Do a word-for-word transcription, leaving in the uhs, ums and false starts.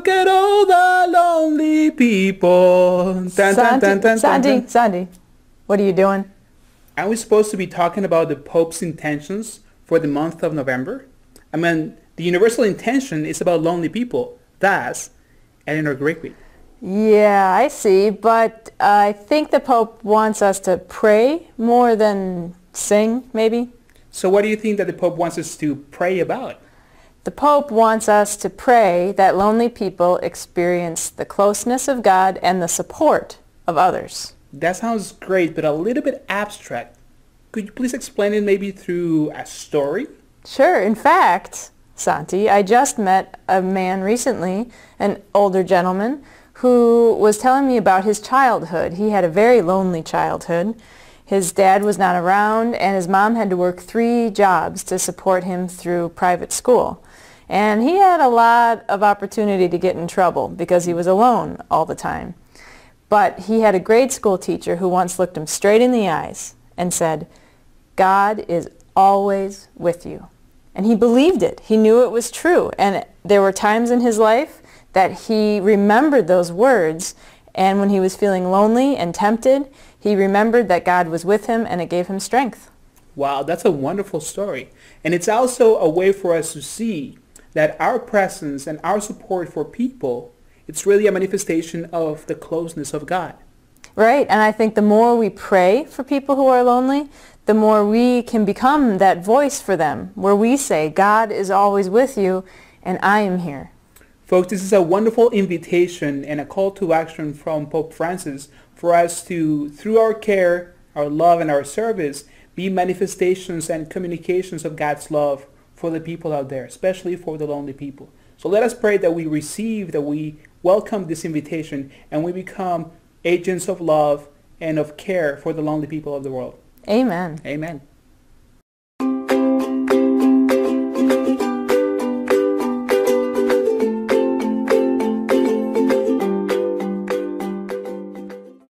Look at all the lonely people. Dun, dun, Santi, dun, dun, Santi, dun, dun. Santi, what are you doing? Are we supposed to be talking about the Pope's intentions for the month of November? I mean, the universal intention is about lonely people. That's Eleanor Rigby. Yeah, I see, but I think the Pope wants us to pray more than sing, maybe. So what do you think that the Pope wants us to pray about? The Pope wants us to pray that lonely people experience the closeness of God and the support of others. That sounds great, but a little bit abstract. Could you please explain it maybe through a story? Sure. In fact, Santi, I just met a man recently, an older gentleman, who was telling me about his childhood. He had a very lonely childhood. His dad was not around, and his mom had to work three jobs to support him through private school. And he had a lot of opportunity to get in trouble because he was alone all the time. But he had a grade school teacher who once looked him straight in the eyes and said, "God is always with you." And he believed it. He knew it was true. And there were times in his life that he remembered those words, and when he was feeling lonely and tempted, he remembered that God was with him, and it gave him strength. Wow, that's a wonderful story. And it's also a way for us to see that our presence and our support for people, it's really a manifestation of the closeness of God. Right, and I think the more we pray for people who are lonely, the more we can become that voice for them, where we say, God is always with you, and I am here. Folks, this is a wonderful invitation and a call to action from Pope Francis for us to, through our care, our love, and our service, be manifestations and communications of God's love for the people out there, especially for the lonely people. So let us pray that we receive, that we welcome this invitation, and we become agents of love and of care for the lonely people of the world. Amen. Amen.